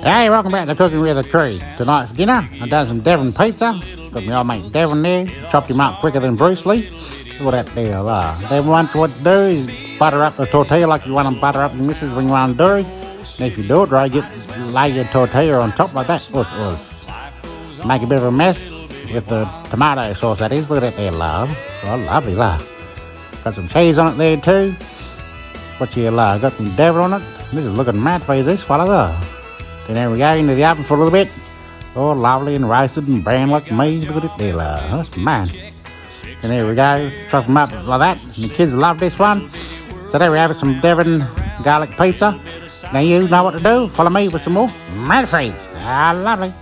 Hey, welcome back to Cooking with Koori. Tonight for dinner, I've done some Devon pizza. Got my old mate Devon there. Chopped him up quicker than Bruce Lee. Look at that there. Devon wants what to do is butter up the tortilla like you want to butter up your missus when you want to do it. And if you do it right, lay your tortilla on top like that. Make a bit of a mess with the tomato sauce, that is. Look at that there, love. Oh, lovely, love. Got some cheese on it there too. What you got some Devon on it. This is looking mad for you, this fella there. Then there we go, into the oven for a little bit. Oh, lovely and roasted and brown like me. Look at it there, love. That's mad. And there we go, chop them up like that. And the kids love this one. So there we have it, some Devon garlic pizza. Now you know what to do. Follow me with some more mad feeds. Ah, lovely.